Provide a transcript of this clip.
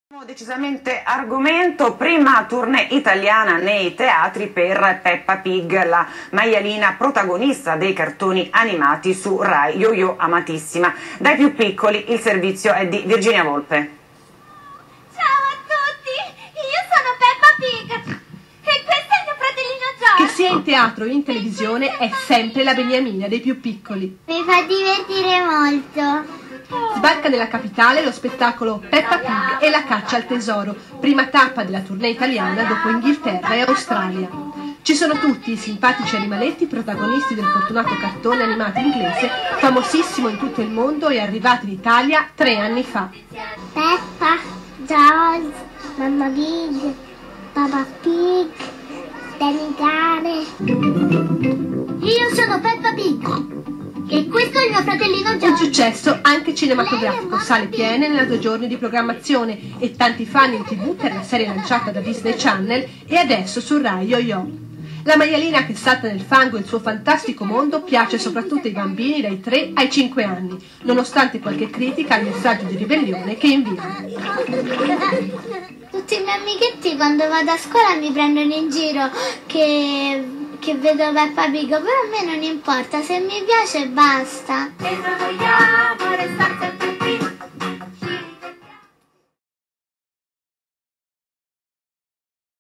Decisamente argomento, prima tournée italiana nei teatri per Peppa Pig, la maialina protagonista dei cartoni animati su Rai, Yo-Yo amatissima. Dai più piccoli il servizio è di Virginia Volpe. Ciao a tutti, io sono Peppa Pig e questo è il mio fratellino George. Che sia in teatro o in televisione è sempre la beniamina dei più piccoli. Mi fa divertire molto. Sbarca nella capitale lo spettacolo Peppa Pig e la caccia al tesoro, prima tappa della tournée italiana dopo Inghilterra e Australia. Ci sono tutti i simpatici animaletti protagonisti del fortunato cartone animato inglese, famosissimo in tutto il mondo e arrivato in Italia 3 anni fa. Peppa, George, Mamma Pig, Papa Pig, Danny Gare. Io sono Peppa Pig. E questo è il mio fratellino George. Un successo anche cinematografico, sale piene nella 2 giorni di programmazione e tanti fan in TV per la serie lanciata da Disney Channel e adesso su Rai Yo-Yo. La maialina che salta nel fango e il suo fantastico mondo piace soprattutto ai bambini dai 3 ai 5 anni, nonostante qualche critica al messaggio di ribellione che inviano. Tutti i miei amichetti quando vado a scuola mi prendono in giro che vedo Peppa Pig, però a me non importa, se mi piace basta.